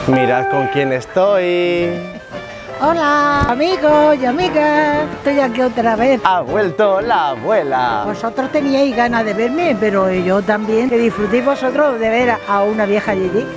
Mirad con quién estoy. Hola, amigos y amigas, estoy aquí otra vez. Ha vuelto la abuela. Vosotros teníais ganas de verme, pero yo también. Que disfrutéis vosotros de ver a una vieja Yeye.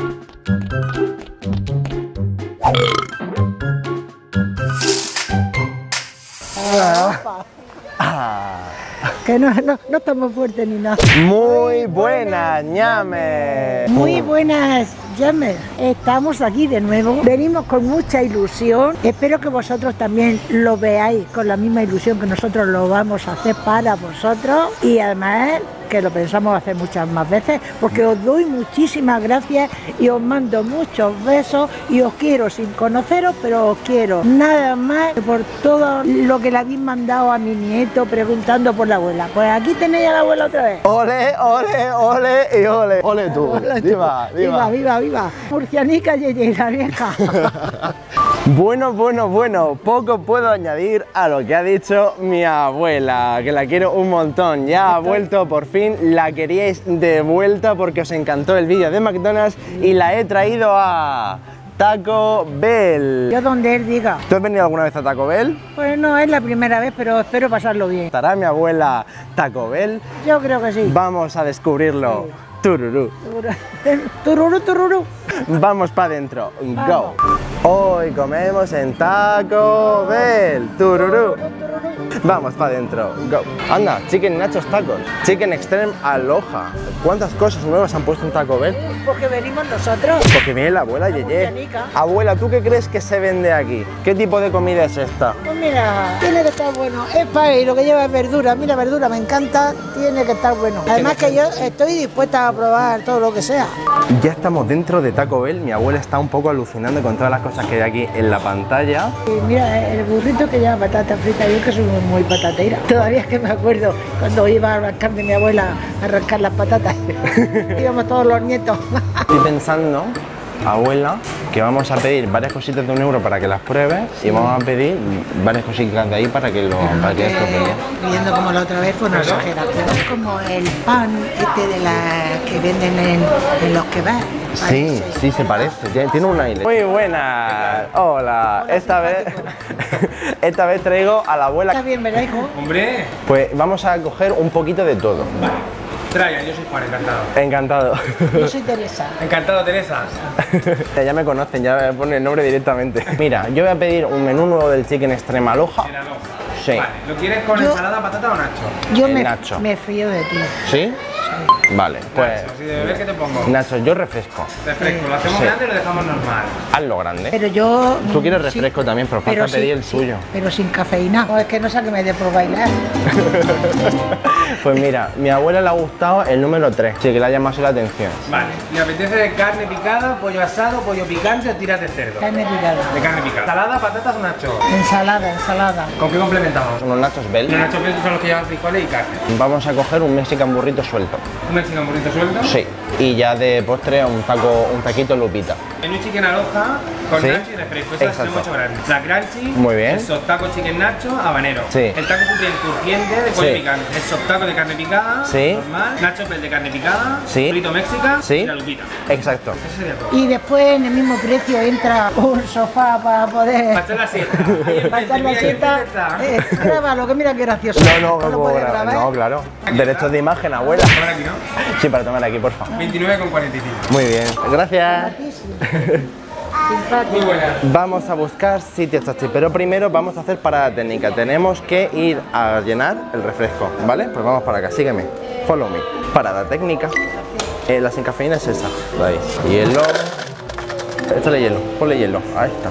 Que no estamos fuertes ni nada. Muy buenas, ñame. Muy buenas, llames. Estamos aquí de nuevo. Venimos con mucha ilusión. Espero que vosotros también lo veáis con la misma ilusión que nosotros lo vamos a hacer para vosotros. Y además que lo pensamos hacer muchas más veces, porque os doy muchísimas gracias y os mando muchos besos y os quiero sin conoceros, pero os quiero nada más por todo lo que le habéis mandado a mi nieto preguntando por la abuela. Pues aquí tenéis a la abuela otra vez. Ole, ole, ole y ole. Ole tú. Hola, Viva, viva. Viva, viva, viva. Murcianica Yeye, la vieja. Bueno, poco puedo añadir a lo que ha dicho mi abuela, que la quiero un montón. Ya ha vuelto por fin, la queríais de vuelta porque os encantó el vídeo de McDonald's y la he traído a Taco Bell. Yo donde él diga. ¿Tú has venido alguna vez a Taco Bell? Pues no es la primera vez, pero espero pasarlo bien. ¿Estará mi abuela Taco Bell? Yo creo que sí. Vamos a descubrirlo. Sí. Tururú. Tururú, tururú. Vamos para adentro. Go. Hoy comemos en Taco Bell. Tururú. Vamos para adentro. Go. Anda, Chicken Nachos Tacos. Chicken Extreme Aloha. ¿Cuántas cosas nuevas han puesto en Taco Bell? Porque venimos nosotros. Porque viene la abuela Yeye. Abuela, ¿tú qué crees que se vende aquí? ¿Qué tipo de comida es esta? Pues mira, tiene que estar bueno. Es para y lo que lleva es verdura. Mira, verdura me encanta. Tiene que estar bueno. Además que yo estoy dispuesta a probar todo lo que sea. Ya estamos dentro de Taco Bell. Mi abuela está un poco alucinando con todas las cosas que hay aquí en la pantalla. Y mira, el burrito que lleva patata frita, yo que soy muy patatera. Todavía es que me acuerdo cuando iba a arrancar de mi abuela a arrancar las patatas. Íbamos todos los nietos. Estoy pensando, abuela, que vamos a pedir varias cositas de €1 para que las pruebes y vamos a pedir varias cositas de ahí para que esto Viendo como la otra vez fue una exageración. Es como el pan de la que venden en los kebabs. Sí, sí, se parece, tiene un aire. Muy buenas, hola, esta vez traigo a la abuela. Está bien, ¿verdad, hijo? Hombre. Pues vamos a coger un poquito de todo. Vale. Traigan, yo soy Juan, encantado. Encantado. Yo soy Teresa. Encantado, Teresa. Ya me conocen, ya me ponen el nombre directamente. Mira, yo voy a pedir un menú nuevo del Chicken Extreme Aloha. En Aloha. Sí. Vale, ¿lo quieres con ensalada, patata o nacho? Yo Nacho. me fío de ti. ¿Sí? Vale, pues... Nacho, si de beber, ¿qué te pongo? Nacho, yo refresco. Refresco, ¿lo hacemos Sí. grande o lo dejamos normal? Hazlo grande. Pero yo... Tú quieres refresco también, pero falta pedir el suyo. Pero sin cafeína. No, es que no sé que me dé por bailar. Pues mira, mi abuela le ha gustado el número 3, sí que le ha llamado la atención. Vale. ¿Le apetece de carne picada, pollo asado, pollo picante o tiras de cerdo? Carne picada. De carne picada. ¿Ensalada, patatas o nacho? Ensalada, ensalada. ¿Con qué complementamos? Unos nachos Bell. Los nachos verdes son los que llevan frijoles y carne. Vamos a coger un mexican burrito suelto. ¿Un mexicano burrito suelto? Sí. Y ya de postre un taquito Lupita. Menú chicken aloha con Sí. nacho y refresco. Eso Exacto. es 8 grandes. La crunchy. Muy bien. El soft taco chicken nacho habanero. Sí. El taco supreme crujiente de pollo Sí. picante. El soft taco de carne picada. Sí. Normal. Nacho pel de carne picada. Sí. Frito mexica. Sí. Y la lupita. Exacto. Eso sería todo. Y después en el mismo precio entra un sofá para poder... Para echar la siesta. Ahí enfrente, Para echar la mira, ahí siesta. enfrente está. Grábalo, que mira qué gracioso. No lo puedo puedes grabar. grabar. No, claro. Derechos de imagen, abuela. Tomar aquí, ¿no? Sí, para tomar aquí, por favor. 29,45. Muy bien. Gracias. Simpático. Muy buena. Vamos a buscar sitios taxi, pero primero vamos a hacer parada técnica. Tenemos que ir a llenar el refresco, ¿vale? Pues vamos para acá, sígueme. Follow me. Parada técnica. La sin cafeína es esa. De ahí. Hielo. Échale hielo, ponle hielo. Ahí está.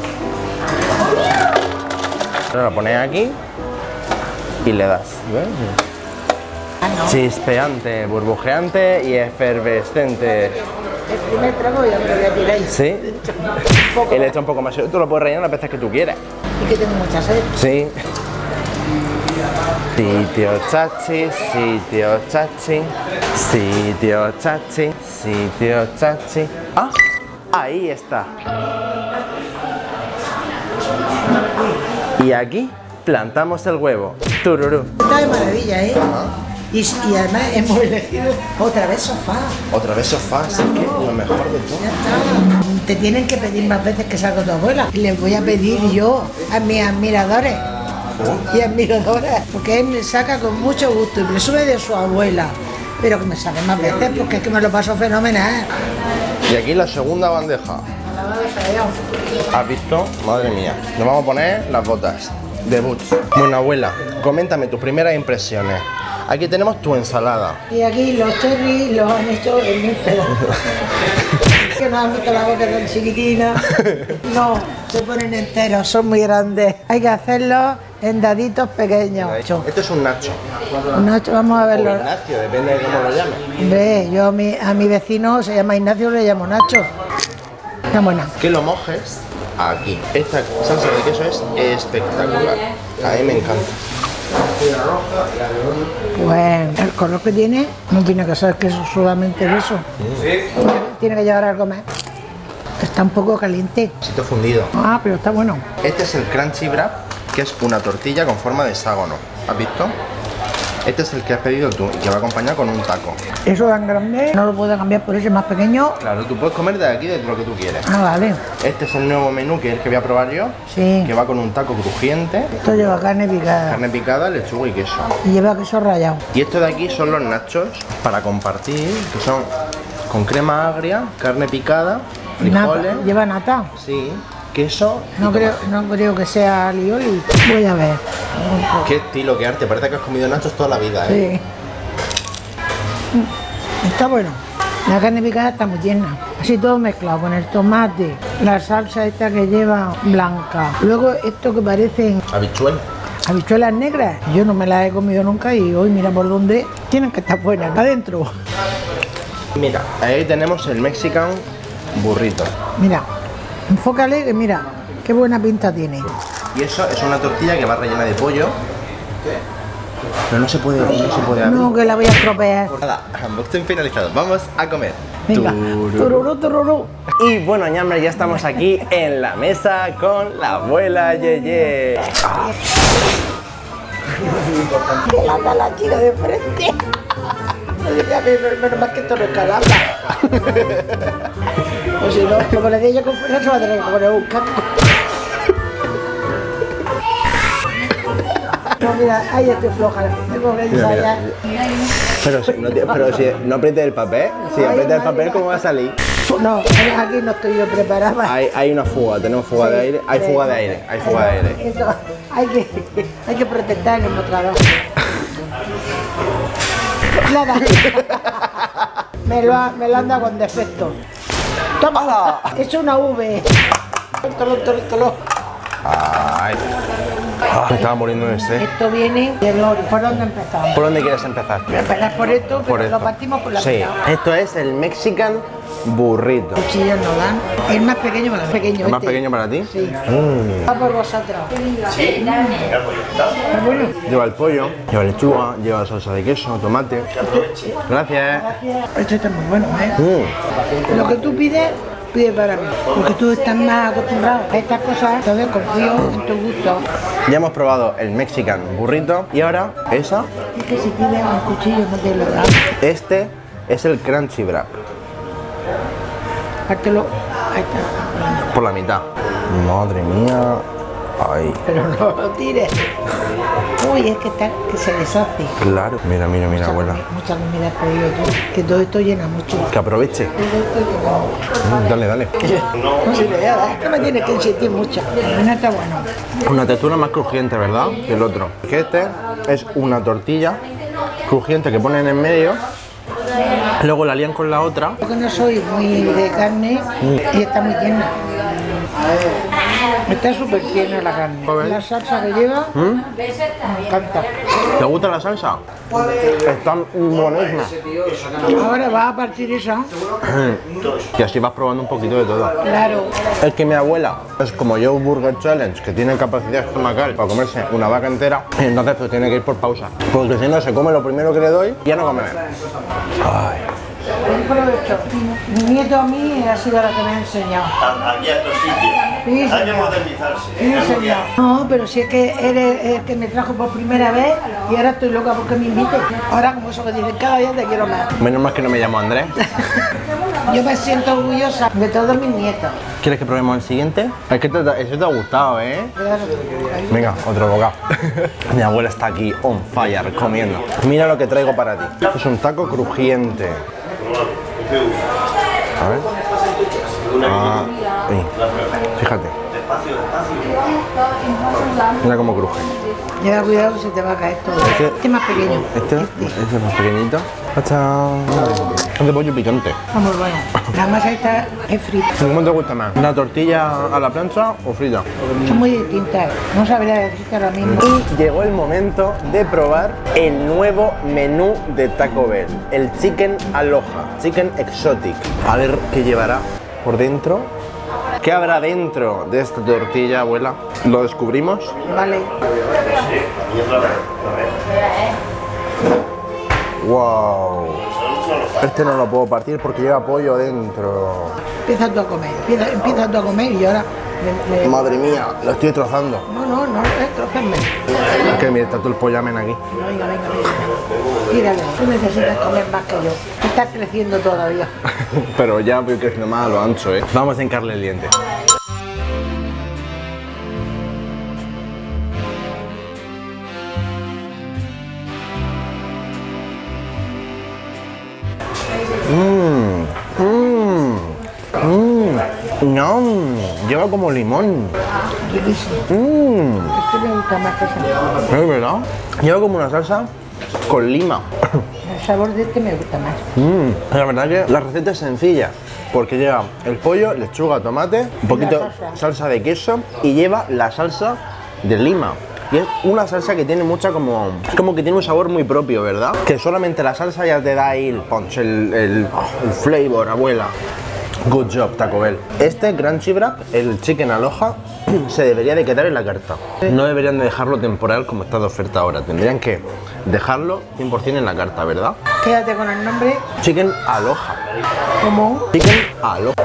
Ahora lo pones aquí y le das. ¿Ves? Chispeante, burbujeante y efervescente. El primer trago ya me lo voy a tirar. ¿Sí? Y le echa un poco más. Tú lo puedes rellenar las veces que tú quieras. Y que tengo mucha sed. Sí. Sitio chachi, sitio chachi, sitio chachi, sitio chachi. ¡Ah! Ahí está. Y aquí plantamos el huevo. Tururú. Está de maravilla, ¿eh? Y además hemos elegido otra vez sofá. Otra vez sofá, así que lo mejor de todo. Ya está. te tienen que pedir más veces que salga tu abuela. Y les voy a pedir yo a mis admiradores y admiradoras, porque él me saca con mucho gusto y presume de su abuela. Pero que me sale más veces porque es que me lo paso fenomenal. Y aquí la segunda bandeja. ¿Has visto? Madre mía. Nos vamos a poner las botas de boots. Bueno, abuela, coméntame tus primeras impresiones. Aquí tenemos tu ensalada. Y aquí los cherries los han hecho en 1000 pedazos. Que no han visto la boca tan chiquitina. No, se ponen enteros, son muy grandes. Hay que hacerlos en daditos pequeños. Esto es un nacho. Un nacho, vamos a verlo. O Ignacio, depende de cómo lo llames. Ve, yo a mi vecino se llama Ignacio, le llamo Nacho. Está buena. Que lo mojes aquí. Esta salsa de queso es espectacular. A mí me encanta. Pues el color que tiene no tiene que ser queso, solamente eso. Tiene que llevar algo más. Está un poco caliente. Sitio fundido. Ah, pero está bueno. Este es el crunchy wrap, que es una tortilla con forma de hexágono. ¿Has visto? Este es el que has pedido tú y que va acompañado con un taco. Eso tan grande, no lo puedo cambiar por ese más pequeño. Claro, tú puedes comer de aquí de lo que tú quieres. Ah, vale. Este es el nuevo menú que es el que voy a probar yo. Sí. Que va con un taco crujiente, Esto lleva carne picada. carne picada, lechuga y queso. Y lleva queso rallado. Y esto de aquí son los nachos para compartir, que son con crema agria, carne picada, frijoles. Nata. Lleva nata. Sí, queso y No creo, tomate. no creo que sea alioli. Voy a ver. Qué estilo, qué arte. Parece que has comido nachos toda la vida, ¿eh? Sí. Está bueno. La carne picada está muy tierna. Así todo mezclado con el tomate, la salsa esta que lleva blanca. Luego esto que parecen Habichuel. habichuelas negras. Yo no me las he comido nunca y hoy mira por dónde tienen que estar buenas. Adentro. Mira, ahí tenemos el Mexican burrito. Mira, enfócale que mira, qué buena pinta tiene. Y eso es una tortilla que va rellena de pollo. Pero no se puede abrir. No, que la voy a estropear. Nada, unboxing finalizado. Vamos a comer. Venga, Tururú. tururú, tururú. Y bueno, ñambre, ya estamos aquí en la mesa con la abuela Yeye. Que la da la chica de frente. Menos mal que esto no es calabra. O si no, como le digo yo con fuerza, se va a tener que poner un casco. No, mira, ahí estoy floja. Tengo que Mira, mira. ensayar. Pero si no aprietes el papel, si aprietes el papel, ¿cómo va a salir? No, aquí no estoy yo preparada. Hay una fuga, tenemos fuga de aire, hay fuga de aire, hay fuga de aire. Eso, hay que protestar en el mostrador. Nada. Me lo han dado con defecto. Toma, es una V. Tolo. Ay, me estaba muriendo de sed. Esto viene de Lori. ¿Por dónde empezamos? ¿Por dónde quieres empezar? Voy a empezar por esto, pero Por lo esto. partimos por la Sí, mitad. esto es el Mexican burrito. Cuchillos no dan. El más pequeño para pequeño. ¿Es más este. pequeño para ti? Sí. Va por vosotros. Sí. Bueno. Lleva el pollo, lleva lechuga, lleva salsa de queso, tomate. Gracias. Esto está muy bueno, ¿eh? Lo que tú pides, pide para mí. Porque tú estás más acostumbrado a estas cosas, entonces confío en tu gusto. Ya hemos probado el Mexican burrito y ahora esa. Es que si pides un cuchillo no te lo dan. Este es el crunchy wrap. Pártelo. Ahí está. Por la mitad. Madre mía. Ay, Pero no lo tires. Uy, es que está, que se deshace. claro. Mira, abuela. Mucha comida has pedido tú. Que todo esto llena mucho. Que aproveche. Todo esto llena. Dale. No, si le voy a dar. No me tienes que insistir mucho. No está bueno. Una textura más crujiente, ¿verdad? Que el otro. Que este es una tortilla crujiente que ponen en medio. Luego la lían con la otra. Porque no soy muy de carne y está muy llena. Está súper tierna la carne. La salsa que lleva me encanta. ¿Te gusta la salsa? Está buenísima. Ahora vas a partir esa. Y así vas probando un poquito de todo. Claro. Es que mi abuela es como yo Burger Challenge, que tiene capacidad estomacal para comerse una vaca entera, y entonces pues tiene que ir por pausa. Porque si no se come lo primero que le doy y ya no come más. Ay. Buen provecho. Mi nieto a mí ha sido la que me ha enseñado. Aquí a estos sitios. Sí, Hay que señor. modernizarse. Sí, señor. No, pero si es que eres el que me trajo por primera vez y ahora estoy loca porque me invite. Ahora como eso que dicen, cada día te quiero más. Menos mal que no me llamo Andrés. Yo me siento orgullosa de todos mis nietos. ¿Quieres que probemos el siguiente? Es que eso te ha gustado, ¿eh? Venga, otro bocado. Mi abuela está aquí on fire comiendo. Mira lo que traigo para ti. Esto es un taco crujiente. A ver. Fíjate. Mira cómo cruje. Lleva cuidado que se te va a caer todo. Este es más pequeño. Este es más pequeñito. Es de pollo picante. Está muy bueno. La masa esta es frita. ¿Cómo te gusta más? ¿La tortilla a la plancha o frita? Son muy distintas. No sabría decirte ahora mismo. Y llegó el momento de probar el nuevo menú de Taco Bell. El Chicken Aloha. Chicken Exotic. A ver qué llevará por dentro. ¿Qué habrá dentro de esta tortilla, abuela? ¿Lo descubrimos? Vale. ¡Wow! Este no lo puedo partir porque lleva pollo dentro. Empieza tú a comer. Empieza tú a comer y ahora... Madre mía, lo estoy trozando. No, trócenme. Es que mira, está todo el pollamen aquí. Venga. Tírale. Tú necesitas comer más que yo. Estás creciendo todavía. Pero ya voy creciendo más a lo ancho, ¿eh? Vamos a hincarle el diente. No, lleva como limón. Riquísimo. Este me gusta más que esa. ¿Es verdad? Lleva como una salsa con lima. El sabor de este me gusta más. La verdad que la receta es sencilla, porque lleva el pollo, lechuga, tomate, un poquito salsa de queso y lleva la salsa de lima. Y es una salsa que tiene mucha como que tiene un sabor muy propio, ¿verdad? Que solamente la salsa ya te da ahí el punch, el flavor, abuela. Good job, Taco Bell. Este Crunchy Wrap, el Chicken Aloha, se debería de quedar en la carta. No deberían de dejarlo temporal como está de oferta ahora. Tendrían que dejarlo 100% en la carta, ¿verdad? Quédate con el nombre. Chicken Aloha. ¿Cómo? Chicken Aloha.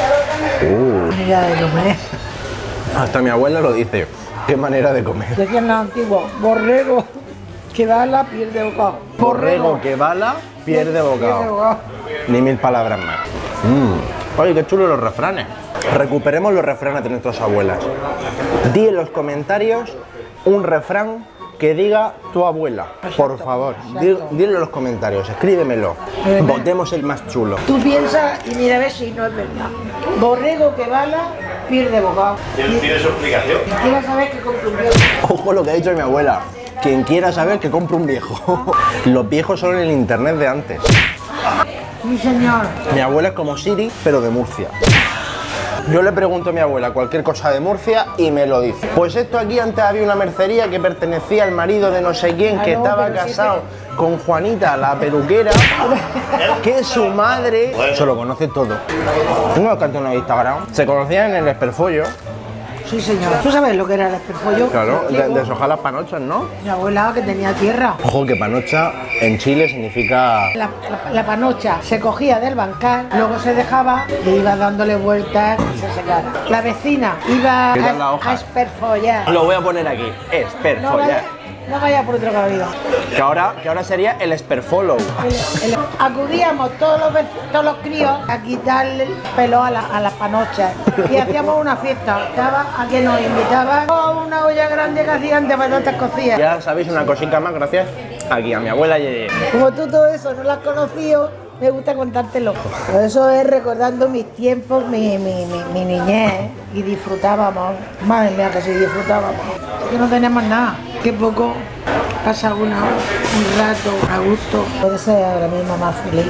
Manera de comer. Hasta mi abuela lo dice. Qué manera de comer. Decían los antiguos, borrego que bala pierde bocado. Borrego que bala pierde bocado. Ni mil palabras más. Oye, qué chulo los refranes. Recuperemos los refranes de nuestras abuelas. Di en los comentarios un refrán que diga tu abuela. Por favor, dilo en los comentarios, escríbemelo. Votemos el más chulo. Tú piensas y mira a ver si no es verdad. Borrego que bala pierde bocado. ¿Tiene su explicación? Quiero saber que compre un viejo. Ojo lo que ha dicho mi abuela. Quien quiera saber que compre un viejo. Los viejos son el internet de antes. Mi señor. Mi abuela es como Siri, pero de Murcia. Yo le pregunto a mi abuela cualquier cosa de Murcia y me lo dice. Pues esto aquí antes había una mercería que pertenecía al marido de no sé quién, que estaba casado con Juanita, la peluquera, que su madre se lo conoce todo. No es canto en Instagram. Se conocían en el esperfollo. Sí, señor. ¿Tú sabes lo que era el esperfollo? Claro, deshojar las panochas, ¿no? Mi abuela que tenía tierra. Ojo que panocha en Chile significa... La panocha se cogía del bancal, luego se dejaba y iba dándole vueltas y se secara. La vecina iba a esperfollar. Lo voy a poner aquí, esperfollar. No vaya por otro camino. Que ahora sería el esperfollow. Acudíamos todos los críos a quitarle el pelo a las panochas y hacíamos una fiesta. A que nos invitaban a una olla grande que hacían de patatas cocidas. Ya sabéis una cosita más, gracias aquí a mi abuela Yeye. Como tú todo eso no lo has conocido, me gusta contártelo. Por eso es recordando mis tiempos, mi niñez, y disfrutábamos. Madre mía, que sí disfrutábamos. Es que no tenemos nada. Qué poco pasa un rato a gusto. Puede ser ahora mismo más feliz.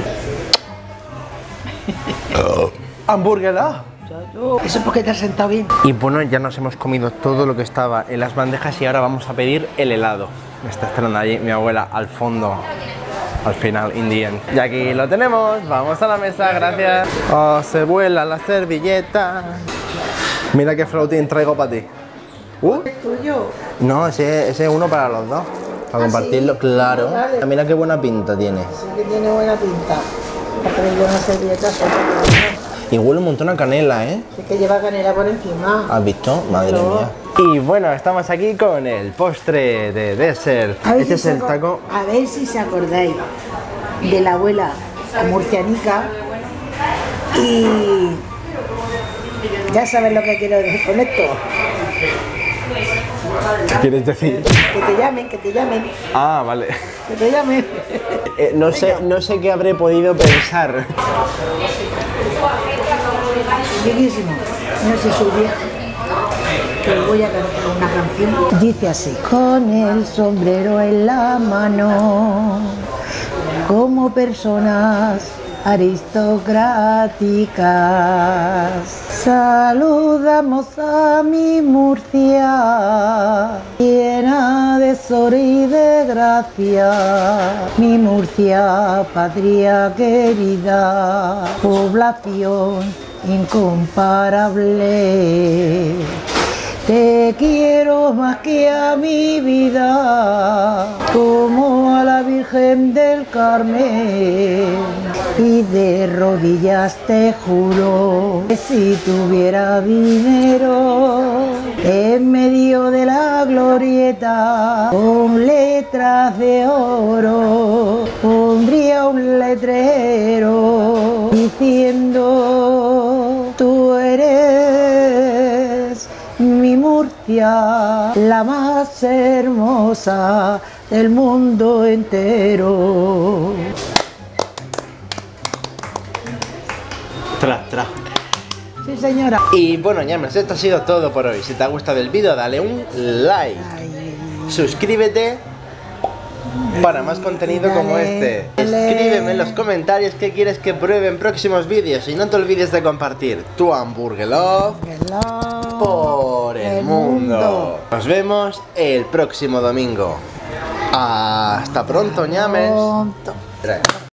¡Hamburguesa! Eso es porque te has sentado bien. Y bueno, ya nos hemos comido todo lo que estaba en las bandejas y ahora vamos a pedir el helado. Me está esperando allí mi abuela al fondo. Al final, in the end. Y aquí lo tenemos, vamos a la mesa, gracias. Oh, se vuela la servilleta. Mira qué flautín traigo para ti. ¿Es tuyo? No, ese es uno para los dos. Para compartirlo, ¿sí? claro. Vale. Mira qué buena pinta tiene. Sí que tiene buena pinta. Para tener una servilleta sola. Y huele un montón a canela, ¿eh? Sí que lleva canela por encima. ¿Has visto? Madre mía. Y bueno, estamos aquí con el postre de dessert. Este es el taco. A ver si se acordáis de la abuela murcianica Y ya sabes lo que quiero decir con esto. ¿Qué quieres decir? Que te llamen, que te llamen, Ah, vale. que te llamen. No sé qué habré podido pensar. Bellísimo. No sé si soy vieja. Que voy a cantar una canción. Dice así. Con el sombrero en la mano, como personas aristocráticas, saludamos a mi Murcia, llena de sol y de gracia, mi Murcia, patria querida, población incomparable. Te quiero más que a mi vida, como a la Virgen del Carmen, y de rodillas te juro que si tuviera dinero, en medio de la glorieta, con letras de oro, pondría un letrero diciendo: tú eres mi Murcia, la más hermosa del mundo entero. Tras. Sí, señora. Y bueno, ñames, esto ha sido todo por hoy. Si te ha gustado el vídeo, dale un like. Suscríbete para más contenido como este. Escríbeme en los comentarios qué quieres que pruebe en próximos vídeos. Y no te olvides de compartir tu hamburger love por el mundo. Nos vemos el próximo domingo. Hasta pronto, ñames.